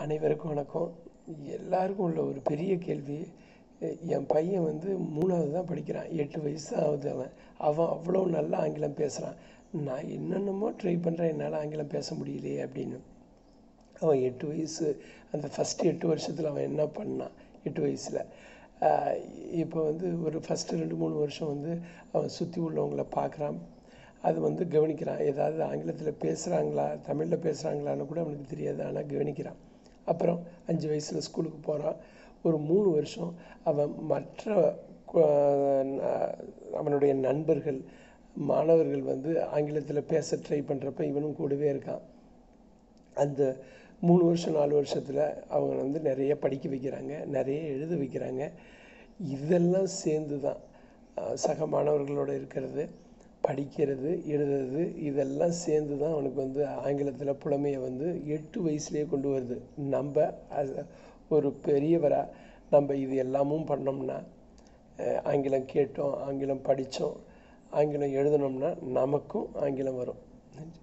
அனைவருக்கும் வணக்கம். எல்லாருக்கும் உள்ள ஒரு பெரிய கேள்வி, என் பையன் வந்து 3வது தான் படிக்கிறான். 8 வயசு தான் ஆகுது. அவன் அவ்வளோ நல்லா ஆங்கிலம் பேசுகிறான். நான் என்னென்னமோ ட்ரை பண்ணுறேன், என்னால் ஆங்கிலம் பேச முடியலையே அப்படின்னு. அவன் 8 வயசு, அந்த ஃபஸ்ட்டு 8 வருஷத்தில் அவன் என்ன பண்ணான்? 8 வயசில் இப்போ வந்து ஒரு ஃபஸ்ட்டு 2-3 வருஷம் வந்து அவன் சுற்றி உள்ளவங்கள பார்க்குறான், அது வந்து கவனிக்கிறான். ஏதாவது ஆங்கிலத்தில் பேசுகிறாங்களா, தமிழில் பேசுகிறாங்களான்னு கூட அவனுக்கு தெரியாது, ஆனால் கவனிக்கிறான். அப்புறம் 5 வயசில் ஸ்கூலுக்கு போகிறான். ஒரு 3 வருஷம் அவன் மற்ற அவனுடைய நண்பர்கள், மாணவர்கள் வந்து ஆங்கிலத்தில் பேச ட்ரை பண்ணுறப்ப இவனும் கூடவே இருக்கான். அந்த 3 வருஷம் 4 வருஷத்தில் அவங்க வந்து நிறைய படிக்க வைக்கிறாங்க, நிறைய எழுத வைக்கிறாங்க. இதெல்லாம் சேர்ந்து தான் சக மாணவர்களோடு இருக்கிறது, படிக்கிறது, எழுதுறது, இதெல்லாம் சேர்ந்து தான் அவனுக்கு வந்து ஆங்கிலத்தில் புலமையை வந்து 8 வயசுலேயே கொண்டு வருது. நம்ம ஒரு பெரியவராக நம்ம இது எல்லாமும் பண்ணோம்னா, ஆங்கிலம் கேட்டோம், ஆங்கிலம் படித்தோம், ஆங்கிலம் எழுதினோம்னா நமக்கும் ஆங்கிலம் வரும். நன்றி.